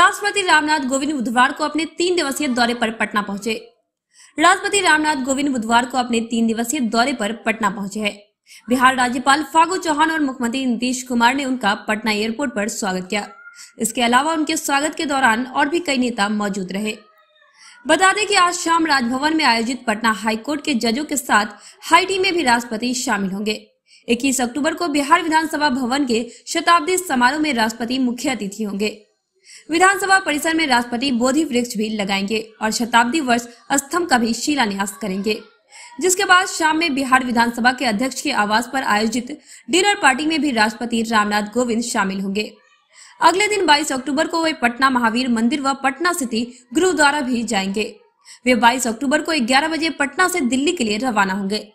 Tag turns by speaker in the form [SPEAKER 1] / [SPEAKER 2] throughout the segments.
[SPEAKER 1] राष्ट्रपति रामनाथ कोविंद बुधवार को अपने 3 दिवसीय दौरे पर पटना पहुंचे। राष्ट्रपति रामनाथ कोविंद बुधवार को अपने 3 दिवसीय दौरे पर पटना पहुंचे हैं। बिहार राज्यपाल फागू चौहान और मुख्यमंत्री नीतीश कुमार ने उनका पटना एयरपोर्ट पर स्वागत किया। इसके अलावा उनके स्वागत के दौरान और भी कई नेता मौजूद रहे। बता दें कि आज शाम राजभवन में आयोजित पटना हाईकोर्ट के जजों के साथ हाई टी में भी राष्ट्रपति शामिल होंगे। 21 अक्टूबर को बिहार विधानसभा भवन के शताब्दी समारोह में राष्ट्रपति मुख्य अतिथि होंगे। विधानसभा परिसर में राष्ट्रपति बोधि वृक्ष भी लगाएंगे और शताब्दी वर्ष स्तंभ का भी शिलान्यास करेंगे, जिसके बाद शाम में बिहार विधानसभा के अध्यक्ष के आवास पर आयोजित डिनर पार्टी में भी राष्ट्रपति रामनाथ कोविंद शामिल होंगे। अगले दिन 22 अक्टूबर को वे पटना महावीर मंदिर व पटना सिटी गुरुद्वारा भी जाएंगे। वे 22 अक्टूबर को 11 बजे पटना से दिल्ली के लिए रवाना होंगे।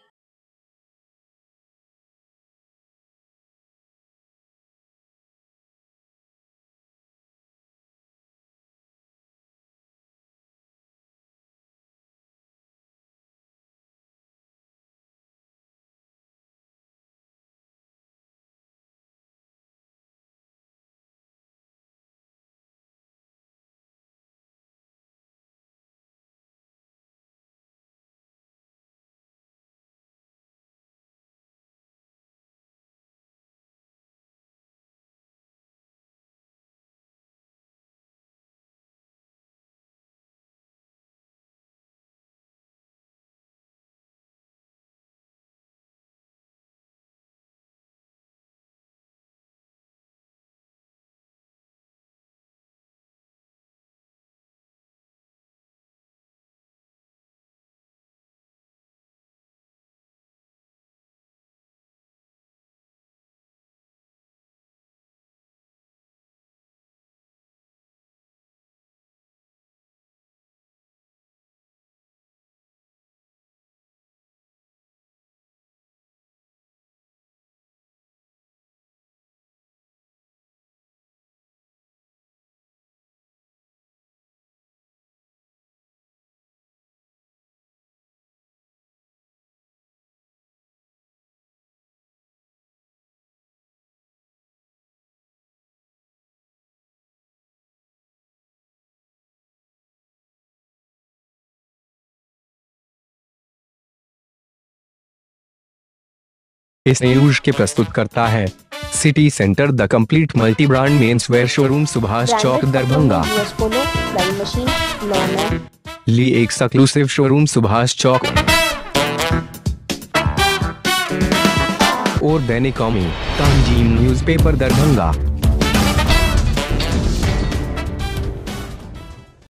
[SPEAKER 2] इस न्यूज के प्रस्तुत करता है city centre the complete multi brand mens wear showroom Subhash Chowk Darbhanga. Lee exclusive showroom Subhash Chowk और दैनिक कौमी तंजीम न्यूज़पेपर दरभंगा।